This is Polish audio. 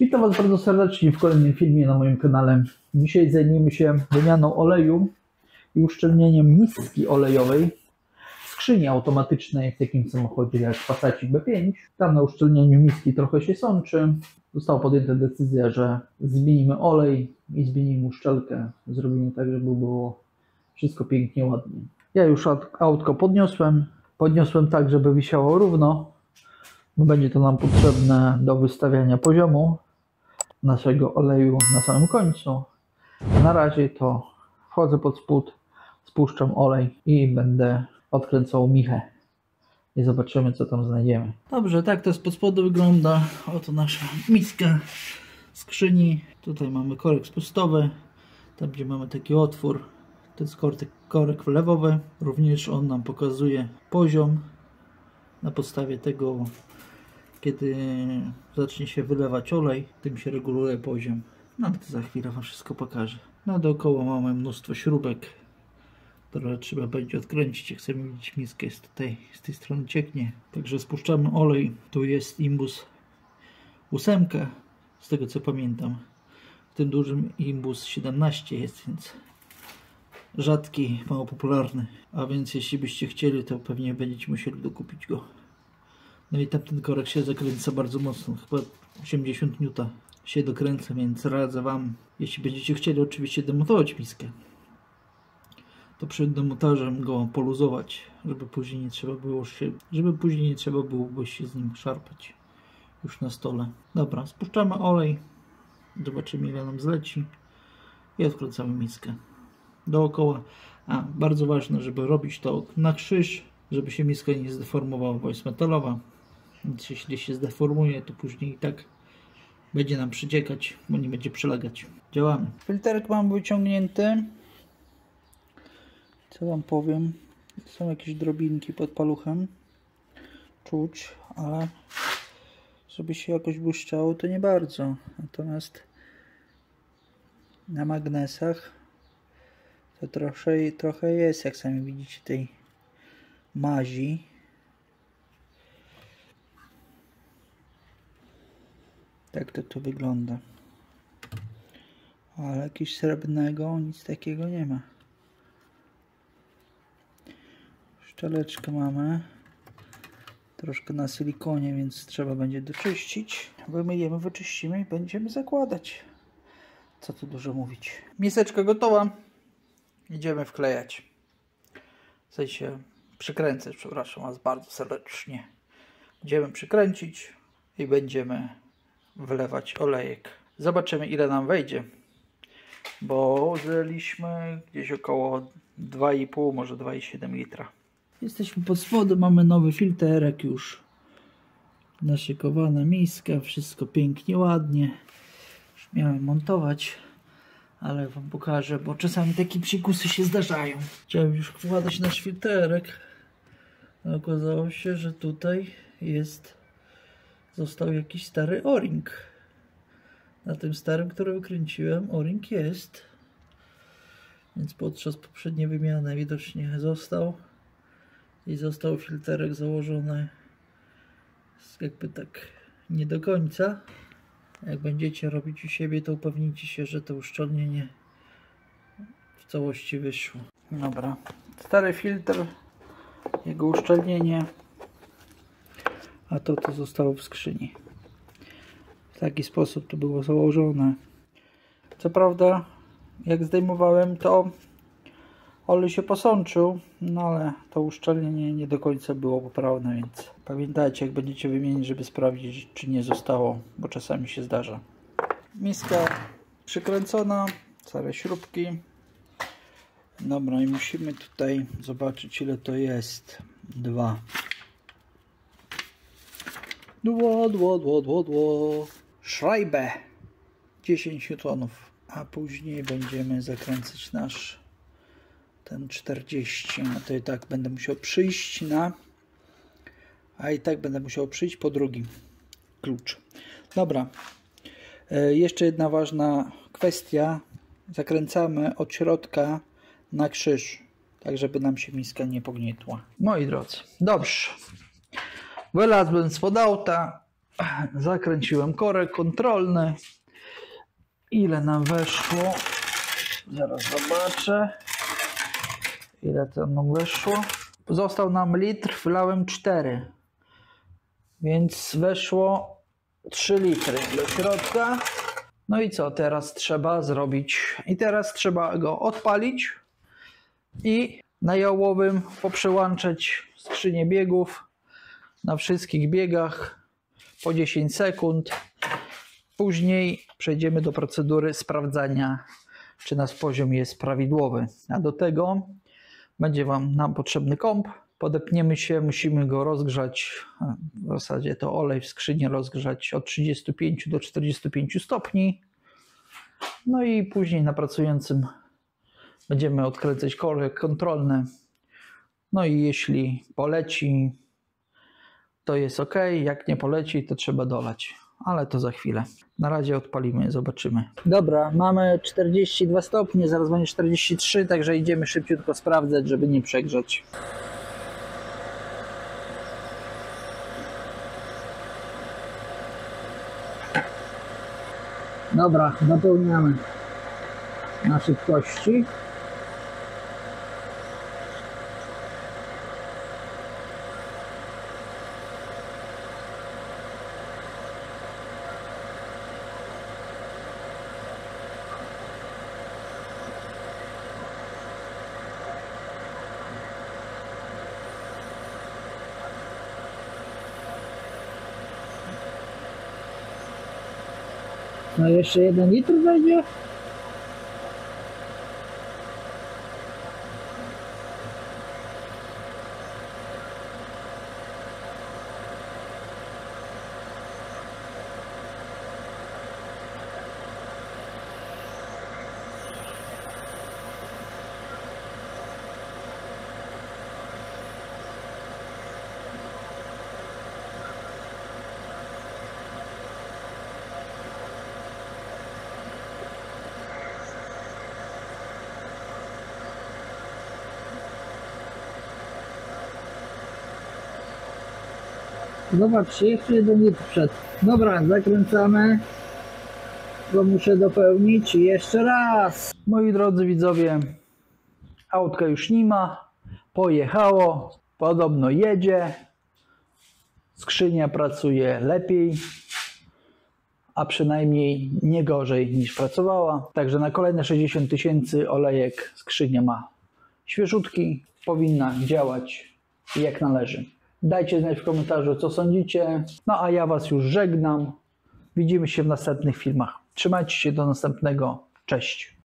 Witam Was bardzo serdecznie w kolejnym filmie na moim kanale. Dzisiaj zajmiemy się wymianą oleju i uszczelnieniem miski olejowej w skrzyni automatycznej w takim samochodzie jak Passacik B5. Tam na uszczelnieniu miski trochę się sączy. Została podjęta decyzja, że zmienimy olej i zmienimy uszczelkę. Zrobimy tak, żeby było wszystko pięknie, ładnie. Ja już autko podniosłem tak, żeby wisiało równo, bo będzie to nam potrzebne do wystawiania poziomu naszego oleju na samym końcu. Na razie to wchodzę pod spód, spuszczam olej i będę odkręcał michę i zobaczymy, co tam znajdziemy. Dobrze, tak to spod spodu wygląda. Oto nasza miska skrzyni. Tutaj mamy korek spustowy, tam gdzie mamy taki otwór, to jest korek wlewowy. Również on nam pokazuje poziom. Na podstawie tego, kiedy zacznie się wylewać olej, tym się reguluje poziom. No ale to za chwilę Wam wszystko pokażę. No dookoła mamy mnóstwo śrubek, które trzeba będzie odkręcić. Jak chcemy widzieć, miska jest tutaj, z tej strony cieknie. Także spuszczamy olej. Tu jest Imbus 8, z tego co pamiętam. W tym dużym Imbus 17 jest, więc rzadki, mało popularny. A więc jeśli byście chcieli, to pewnie będziecie musieli dokupić go. No i tamten korek się zakręca bardzo mocno, chyba 80 N się dokręca, więc radzę Wam, jeśli będziecie chcieli oczywiście demontować miskę, to przed demontażem go poluzować, żeby później nie trzeba było się z nim szarpać już na stole. Dobra, spuszczamy olej, zobaczymy ile nam zleci i odkręcamy miskę dookoła. A, bardzo ważne, żeby robić to na krzyż, żeby się miska nie zdeformowała, bo jest metalowa. Więc jeśli się zdeformuje, to później i tak będzie nam przyciekać, bo nie będzie przylegać. Działamy. Filterek mam wyciągnięty. Co Wam powiem? Są jakieś drobinki pod paluchem. Czuć, ale żeby się jakoś błyszczało, to nie bardzo. Natomiast na magnesach to trochę jest, jak sami widzicie, tej mazi. Tak to wygląda. Ale jakiegoś srebrnego, nic takiego nie ma. Szczeleczkę mamy. Troszkę na silikonie, więc trzeba będzie doczyścić. Wymyjemy, wyczyścimy i będziemy zakładać. Co tu dużo mówić. Miseczka gotowa. Idziemy wklejać. W sensie przykręcać, przepraszam Was bardzo serdecznie. Będziemy przykręcić i będziemy wlewać olejek. Zobaczymy, ile nam wejdzie, bo zleliśmy gdzieś około 2,5, może 2,7 litra. Jesteśmy pod spodem, mamy nowy filterek już, naszykowana miska, wszystko pięknie, ładnie. Już miałem montować, ale Wam pokażę, bo czasami takie psikusy się zdarzają. Chciałem już wkładać nasz filterek, a okazało się, że tutaj został jakiś stary o-ring. Na tym starym, który wykręciłem, o-ring jest. Więc podczas poprzedniej wymiany widocznie został. I został filterek założony jakby tak nie do końca. Jak będziecie robić u siebie, to upewnijcie się, że to uszczelnienie w całości wyszło. Dobra. Stary filtr, jego uszczelnienie. A to zostało w skrzyni. W taki sposób to było założone. Co prawda, jak zdejmowałem, to olej się posączył, no ale to uszczelnienie nie do końca było poprawne, więc pamiętajcie, jak będziecie wymienić, żeby sprawdzić, czy nie zostało, bo czasami się zdarza. Miska przykręcona, całe śrubki. Dobra, i musimy tutaj zobaczyć, ile to jest. 2. Schreibe 10 N, a później będziemy zakręcać ten 40. No to i tak będę musiał przyjść po drugi klucz. Dobra, jeszcze jedna ważna kwestia. Zakręcamy od środka na krzyż, tak żeby nam się miska nie pognietła. Moi drodzy, dobrze. Wylazłem spod auta Zakręciłem korek kontrolny. Ile nam weszło? Zaraz zobaczę. Ile to nam weszło? Został nam litr, wlałem 4. Więc weszło 3 litry do środka. No i co teraz trzeba zrobić? I teraz trzeba go odpalić i na jałowym poprzełączać skrzynię biegów na wszystkich biegach po 10 sekund. Później przejdziemy do procedury sprawdzania, czy nasz poziom jest prawidłowy. A do tego będzie nam potrzebny komp. Podepniemy się, musimy go rozgrzać, w zasadzie to olej w skrzyni rozgrzać od 35 do 45 stopni. No i później na pracującym będziemy odkręcać korek kontrolny. No i jeśli poleci, to jest ok, jak nie poleci, to trzeba dolać. Ale to za chwilę. Na razie odpalimy, zobaczymy. Dobra, mamy 42 stopnie, zaraz będzie 43, także idziemy szybciutko sprawdzać, żeby nie przegrzać. Dobra, napełniamy na szybkości. No jeszcze 1 litr będzie? Zobaczcie, jeszcze 1 litr przed. Dobra, zakręcamy. Go muszę dopełnić jeszcze raz. Moi drodzy widzowie, autka już nie ma. Pojechało. Podobno jedzie. Skrzynia pracuje lepiej, a przynajmniej nie gorzej niż pracowała. Także na kolejne 60 000 olejek skrzynia ma świeżutki. Powinna działać jak należy. Dajcie znać w komentarzu, co sądzicie. No a ja Was już żegnam. Widzimy się w następnych filmach. Trzymajcie się, do następnego. Cześć.